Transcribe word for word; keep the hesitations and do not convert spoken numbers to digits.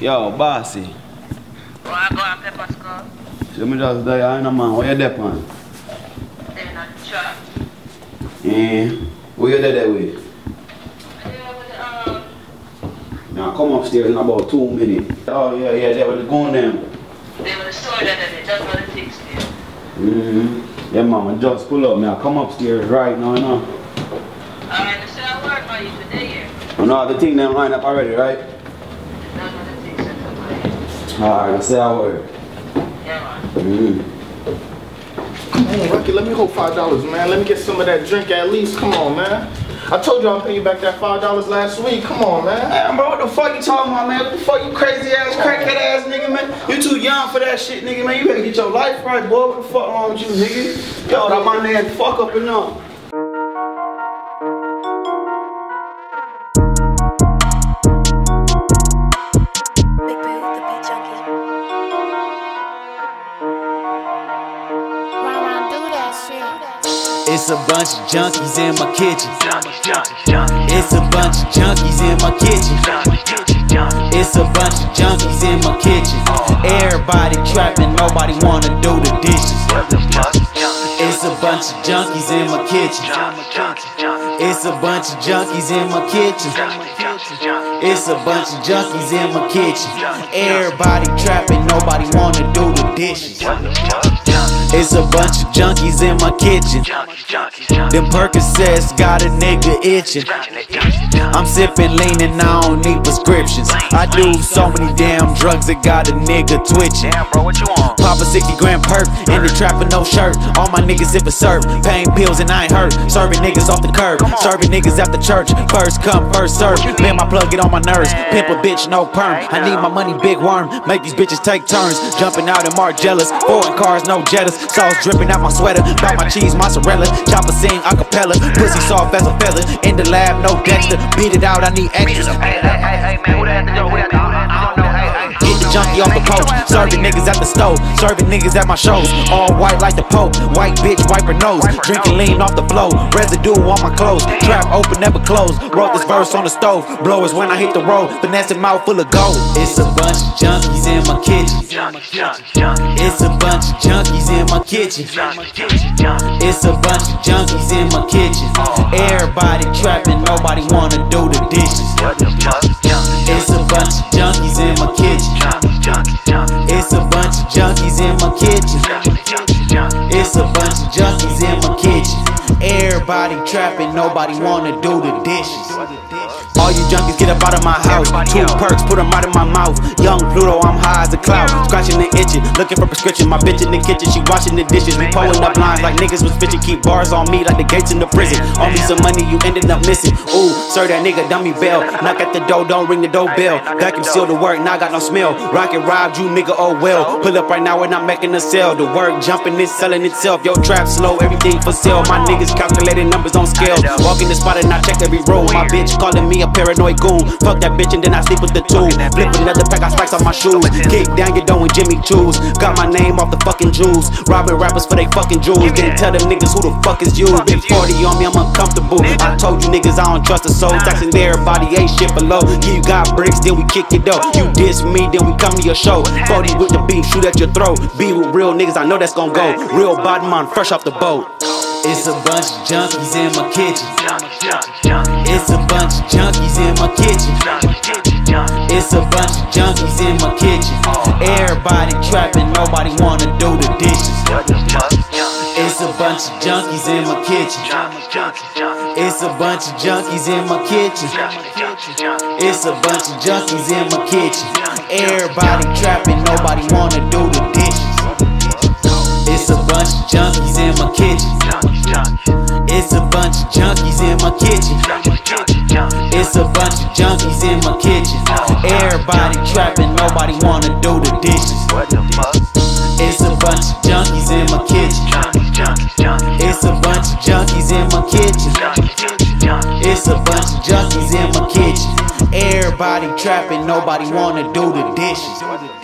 Yo, bossy. Oh, I go and pepper skull. So me just die, I know man. Where you there, man? Then on the truck. Yeah. Where you there that way? Yeah, with the, um... Now come upstairs in about two minutes. Oh yeah, yeah, there with the gun them. They were the store that they just want to fix there. Mm-hmm. Yeah, mama, just pull up. Now come upstairs right now, you know. Alright, I said I work on you today here. You know the thing them line up already, right? That's what the fix it up. Alright, I say I work. Yeah, man. Mm-hmm. Come on, Rocky, let me hold five dollars, man. Let me get some of that drink at least. Come on, man. I told you I'll pay you back that five dollars last week. Come on, man. Hey, bro, what the fuck you talking about, man? What the fuck you crazy ass, crackhead ass nigga, man? You too young for that shit, nigga, man. You better get your life right, boy. What the fuck wrong with you, nigga? Yo, that my name fuck up and up. It's a bunch of junkies in my kitchen. It's a bunch of junkies in my kitchen. It's a bunch of junkies in my kitchen. Everybody trapping, nobody wanna do the dishes. It's a bunch of junkies in my kitchen. It's a bunch of junkies in my kitchen. It's a bunch of junkies in my kitchen. Everybody trapping, nobody wanna do the dishes. It's a bunch of junkies in my kitchen. Them Percocets got a nigga itching. I'm sipping lean and I don't need prescriptions. I do so many damn drugs that got a nigga twitching. Damn, bro, what you want? Pop a sixty gram perk in the trap with no shirt. All my niggas sip a serve. Pain pills and I ain't hurt. Serving niggas off the curb. Serving niggas after church. First come, first serve. Man, my plug get on my nerves. Pimp a bitch, no perm. I need my money, big worm. Make these bitches take turns. Jumping out in Margellas. Foreign cars, no Jettas. Sauce dripping out my sweater. Buy my cheese, mozzarella. Chopper sing acapella. Pussy soft as a feather. In the lab, no Dexter. Beat it out, I need extras. Hey, hey, hey, hey, man, who that do? Who that do? I don't know. Hey, hey. Get the junkie off the coach. Serving niggas at the stove. Serving niggas at my shows. All white like the Pope. White bitch, wipe her nose. Drinking lean off the flow. Residue on my clothes. Trap open, never close. Wrote this verse on the stove. Blowers when I hit the road. Finesse mouth full of gold. It's a bunch of junkies in my kitchen. It's a bunch of junkies in my kitchen. It's a bunch of junkies in my kitchen. Everybody trapping, nobody wanna do the dishes. It's a bunch of junkies in my kitchen. It's a bunch of junkies in my kitchen. It's a bunch of junkies in my kitchen. Everybody trapping, nobody wanna do the dishes. All you junkies get up out of my house. Two perks, put them out of my mouth. Young Pluto, I'm high as a cloud. Scratching and itching, looking for prescription. My bitch in the kitchen, she washing the dishes. We pulling up lines like niggas was fishing. Keep bars on me like the gates in the prison. Owe me some money, you ended up missing. Ooh, sir, that nigga dummy bell. Knock at the door, don't ring the doorbell. Vacuum seal the work, now I got no smell. Rocket robbed you, nigga, oh well. Pull up right now, we're not making a sale. The work jumping, it's selling itself. Yo, trap slow, everything for sale. My niggas calculating numbers on scale. Walk in the spot and I check every row. My bitch calling me a paranoid goon. Fuck that bitch and then I sleep with the two. Flip another pack, I spikes on my shoes. Kick down your door with Jimmy Choo's. Got my name off the fucking jewels. Robbing rappers for they fucking jewels. Didn't tell them niggas who the fuck is you. Been forty on me, I'm uncomfortable. I told you niggas I don't trust a soul. Taxing everybody, ain't shit below. Yeah, you got bricks, then we kick it up. You diss me, then we come to your show. forty with the beef, shoot at your throat. Be with real niggas, I know that's gon' go. Real bottom on, fresh off the boat. It's a bunch of junkies in my kitchen. It's a bunch of junkies in my kitchen. It's a bunch of junkies in my kitchen. Everybody trapping, nobody wanna do the dishes. It's a bunch of junkies in my kitchen. It's a bunch of junkies in my kitchen. It's a bunch of junkies in my kitchen. Everybody trapping, nobody wanna do the dishes. It's a bunch of junkies in my kitchen. It's a bunch of junkies in my kitchen. It's a bunch of junkies in my kitchen. Everybody trapping, nobody wanna do the dishes. It's a bunch of junkies in my kitchen. It's a bunch of junkies in my kitchen. It's a bunch of junkies in my kitchen. Everybody trapping, nobody wanna do the dishes.